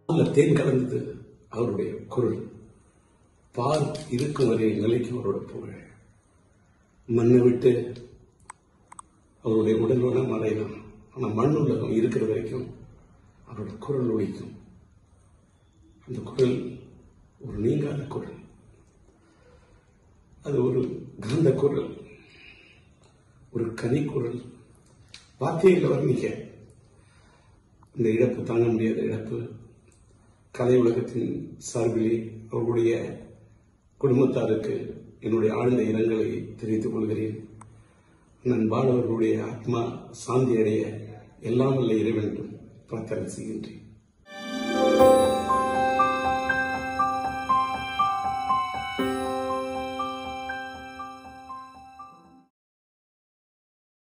தேன் கலந்தது அவருடைய குரல். பால் இருக்கும் வரை நிலைக்கும் அவரோட புகழ். மண்ணை விட்டு அவருடைய உடலோட மறையலாம். ஆனால் மண் உலகம் இருக்கிற வரைக்கும் அவரோட குரல் ஒலிக்கும். அந்த குரல் ஒரு நீங்காத குரல். அது ஒரு காந்த குரல், ஒரு கனி குரல். வார்த்தையில் வர்ணிக்க இந்த இழப்பு தாங்க முடியாத இழப்பு. கலை உலகத்தின் சார்பிலே அவர்களுடைய குடும்பத்தாருக்கு என்னுடைய ஆழ்ந்த இரங்கலை தெரிவித்துக் கொள்கிறேன். நான் பாலவர்களுடைய ஆத்மா சாந்தி அடைய எல்லாம் வல்ல இறைவனிடம் பிரார்த்தனை செய்கின்றேன்.